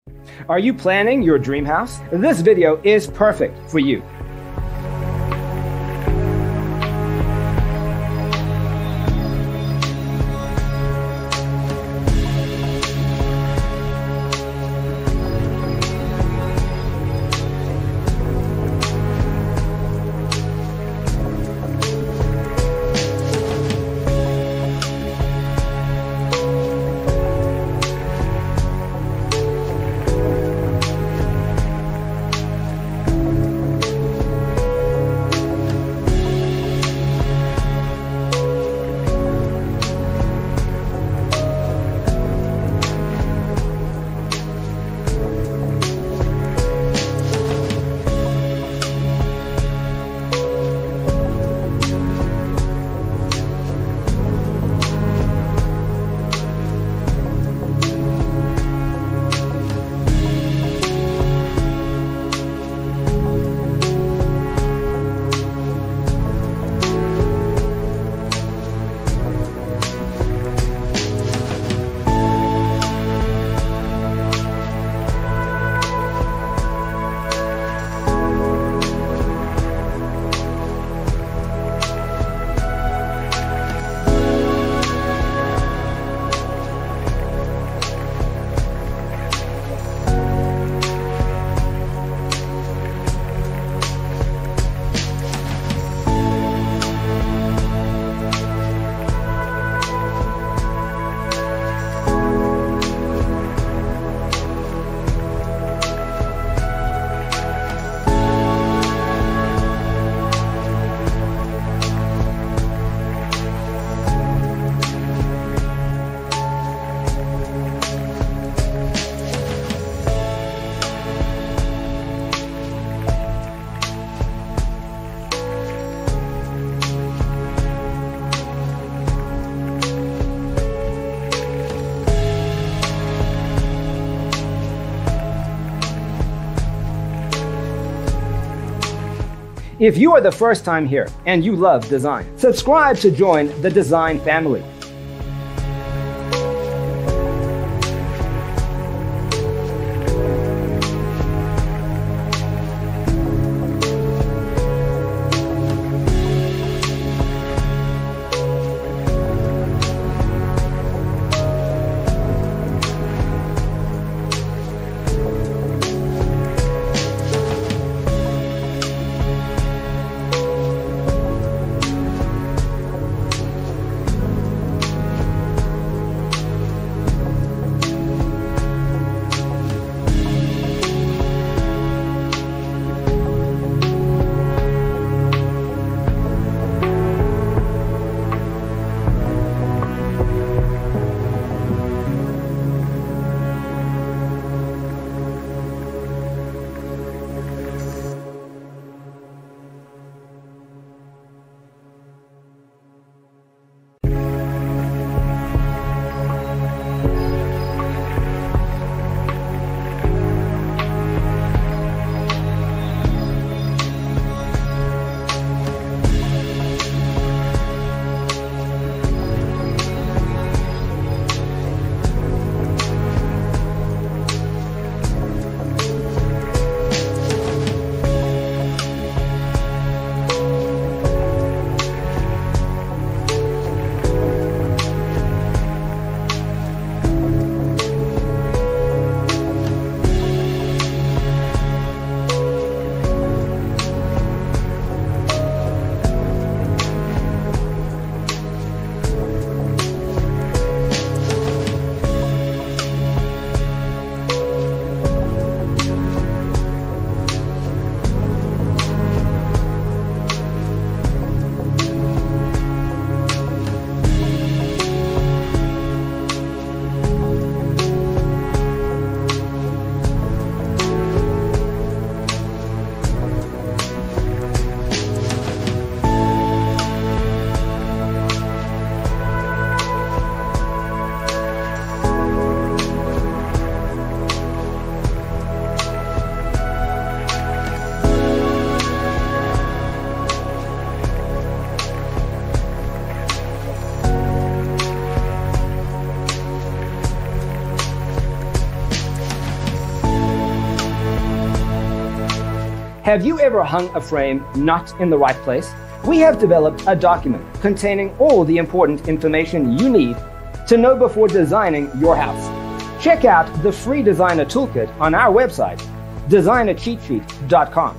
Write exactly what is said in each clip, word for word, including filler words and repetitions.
Are you planning your dream house? This video is perfect for you. If you are the first time here and you love design, subscribe to join the design family. Have you ever hung a frame not in the right place? We have developed a document containing all the important information you need to know before designing your house. Check out the free designer toolkit on our website, designer cheat sheet dot com.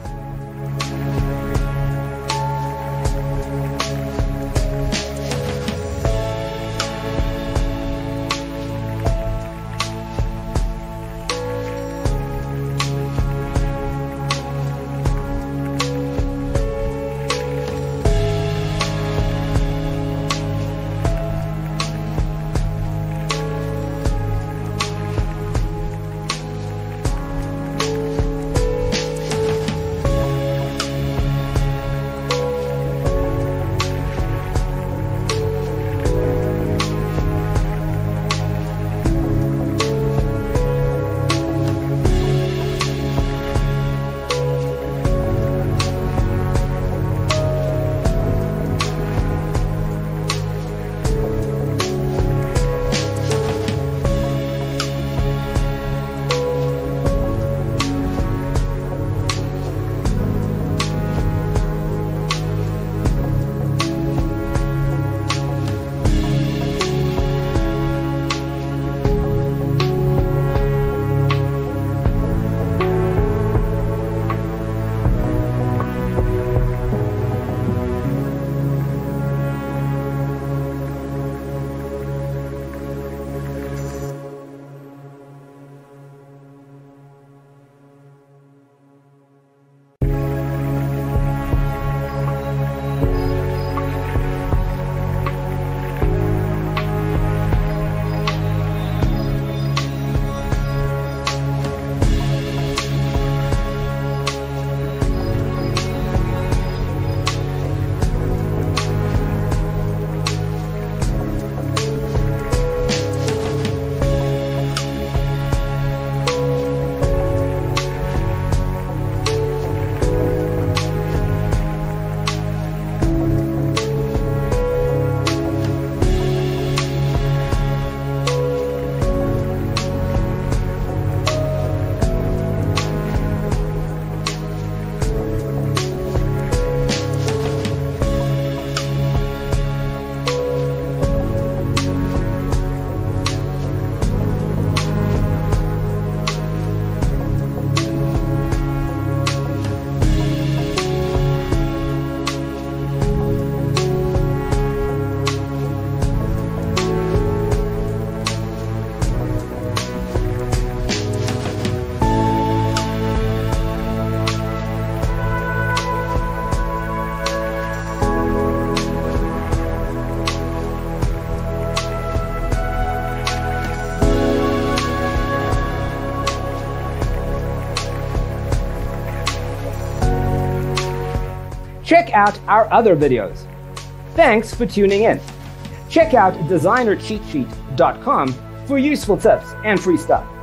Check out our other videos. Thanks for tuning in. Check out designer cheat sheet dot com for useful tips and free stuff.